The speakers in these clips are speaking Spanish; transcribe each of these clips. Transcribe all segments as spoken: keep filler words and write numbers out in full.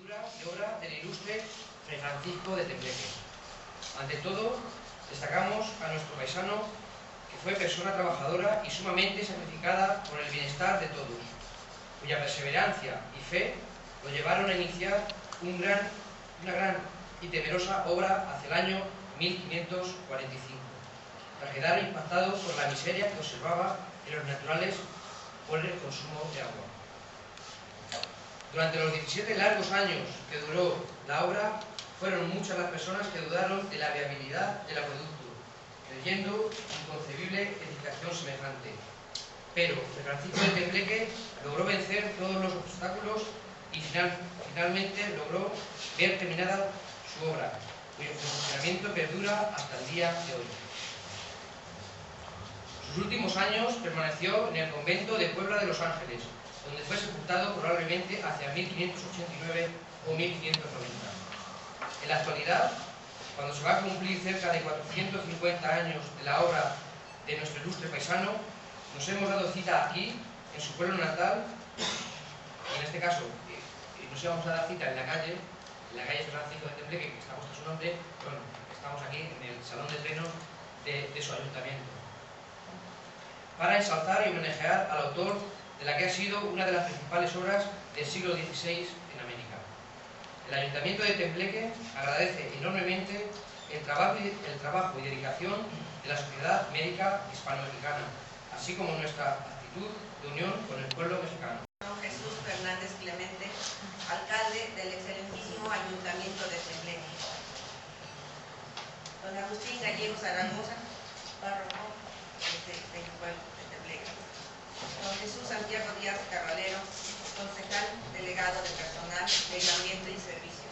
figura y obra del ilustre Fray Francisco de Tembleque. Ante todo, destacamos a nuestro paisano, que fue persona trabajadora y sumamente sacrificada por el bienestar de todos, cuya perseverancia y fe lo llevaron a iniciar un gran, una gran y temerosa obra hacia el año mil quinientos cuarenta y cinco, tras quedar impactado por la miseria que observaba en los naturales por el consumo de agua. Durante los diecisiete largos años que duró la obra, fueron muchas las personas que dudaron de la viabilidad del acueducto, creyendo inconcebible edificación semejante. Pero Francisco de Tembleque logró vencer todos los obstáculos y final, finalmente logró ver terminada su obra, cuyo funcionamiento perdura hasta el día de hoy. Sus últimos años permaneció en el convento de Puebla de los Ángeles, donde fue sepultado probablemente hacia mil quinientos ochenta y nueve o mil quinientos noventa. En la actualidad, cuando se va a cumplir cerca de cuatrocientos cincuenta años de la obra de nuestro ilustre paisano, nos hemos dado cita aquí, en su pueblo natal, y en este caso nos íbamos a dar cita en la calle, en la calle Francisco de Tembleque, que está puesto su nombre, bueno, estamos aquí en el salón de plenos de, de su ayuntamiento, para ensalzar y homenajear al autor de la que ha sido una de las principales obras del siglo dieciséis en América. El Ayuntamiento de Tembleque agradece enormemente el trabajo y, el trabajo y dedicación de la Sociedad Médica Hispano-Mexicana, así como nuestra actitud de unión con el pueblo mexicano. Jesús Fernández Clemente, alcalde del excelentísimo Ayuntamiento de Tembleque. Don Agustín Gallego Zaragoza, párroco del pueblo de Tembleque. Don Jesús Santiago Díaz Carvalero, concejal delegado de personal, medio ambiente y servicios.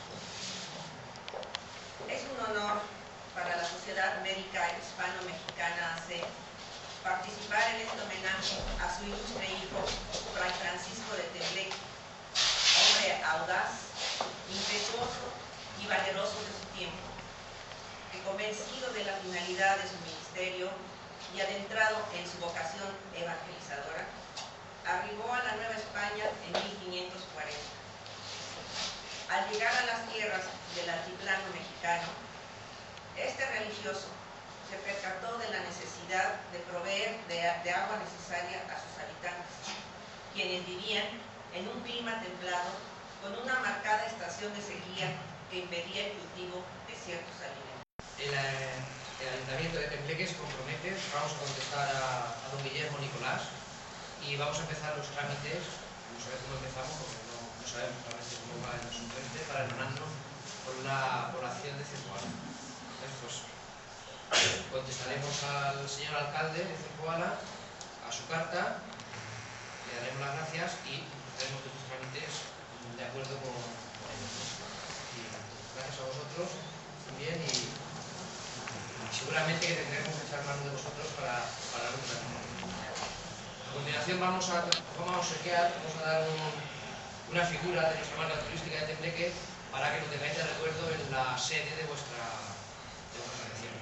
Es un honor para la Sociedad Médica Hispano-Mexicana A C participar en este homenaje a su ilustre hijo, Fray Francisco de Tembleque, hombre audaz, impetuoso y valeroso de su tiempo, que convencido de la finalidad de su ministerio y adentrado en su vocación evangelizadora, arribó a la Nueva España en mil quinientos cuarenta. Al llegar a las tierras del altiplano mexicano, este religioso se percató de la necesidad de proveer de, de agua necesaria a sus habitantes, quienes vivían en un clima templado con una marcada estación de sequía que impedía el cultivo de ciertos alimentos. El, el Ayuntamiento de Tembleque se compromete, vamos a contestar a, a don Guillermo Nicolás y vamos a empezar los trámites, no sabemos cómo empezamos porque no, no sabemos realmente cómo va el suplente, para hermanarnos con la población de Cepoala. Entonces, pues, contestaremos al señor alcalde de Cepoala a su carta, le daremos las gracias y haremos estos trámites de acuerdo con, con ellos. Y gracias a vosotros también y, y seguramente que tendremos que echar mano de vosotros para, para dar un trámite. A continuación vamos a, vamos a obsequiar, vamos a dar un, una figura de nuestra marca turística de Tembleque para que lo tengáis de recuerdo en la sede de vuestra, de vuestra región.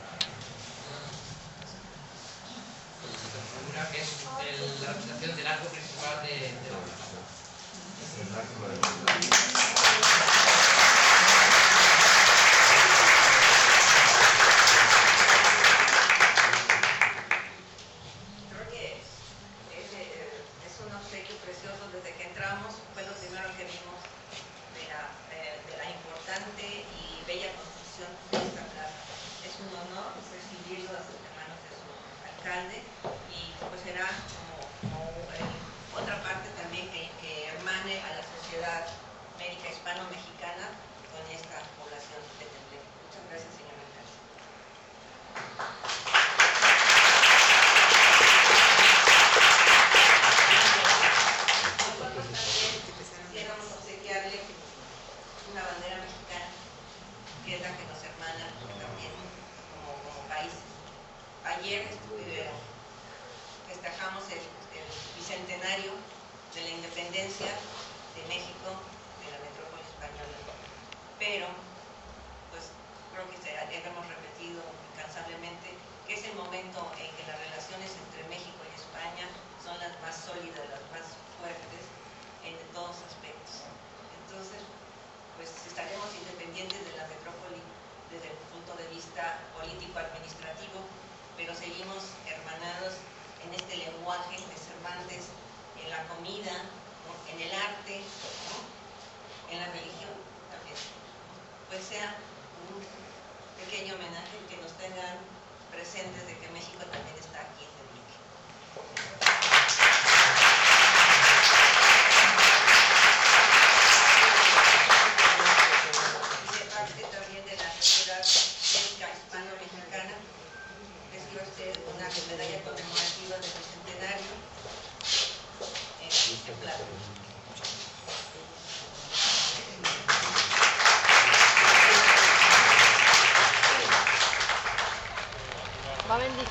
Figura que es el, la representación del arco principal de, de la obra. Creo que es, es un obsequio precioso. Desde que entramos fue lo primero que vimos de la, de, de la importante y bella construcción de esta plaza. Es un honor recibirlo a sus hermanos de su alcalde y pues será como, como eh, otra parte también que, que hermane a la Sociedad Médica Hispano-Mexicana con esta población de Tembleque. Muchas gracias, señor alcalde. Nosotros también quisiéramos obsequiarle una bandera mexicana, que es la que nos hermana también como, como país. Ayer eh, festejamos el, el bicentenario de la independencia de México, de la metrópoli española, pero pues creo que hemos repetido incansablemente que es el momento en que las relaciones entre México y España son las más sólidas, las más fuertes en todos aspectos. Entonces,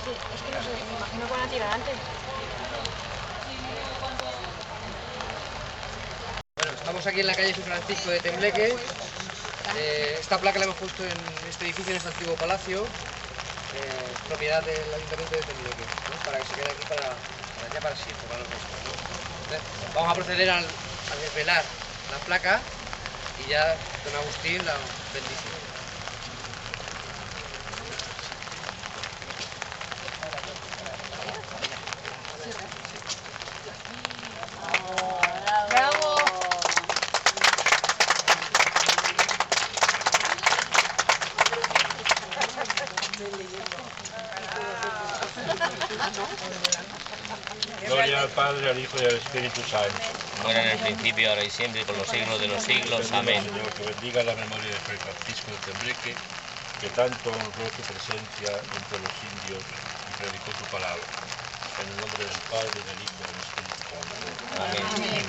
Sí, es que no sé, me imagino que van a tirar antes. Bueno, estamos aquí en la calle San Francisco de Tembleque. Eh, esta placa la hemos puesto en este edificio, en este antiguo palacio, eh, propiedad del Ayuntamiento de Tembleque, ¿no? Para que se quede aquí para, para ya para siempre, para los restos, ¿no? Entonces, vamos a proceder al, a desvelar la placa y ya don Agustín la bendice. ¡Bravo! Gloria al Padre, al Hijo y al Espíritu Santo. Como era en el principio, ahora y siempre, por los siglos de los siglos. Amén. Señor, que bendiga la memoria de Fray Francisco de Tembleque, que tanto honró su presencia entre los indios y predicó su palabra. En el nombre del Padre, del Hijo y del Espíritu Santo. Amén.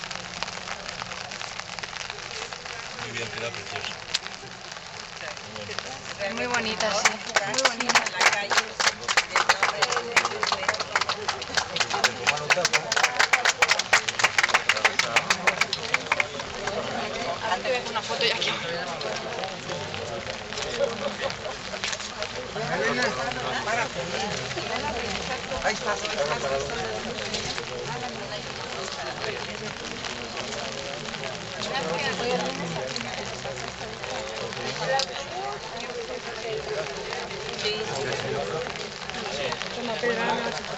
Muy bien, queda precioso. Muy bonita, sí. Muy bonita en la calle del nombre de Ahora te ves una foto y aquí. Toma, Pedro,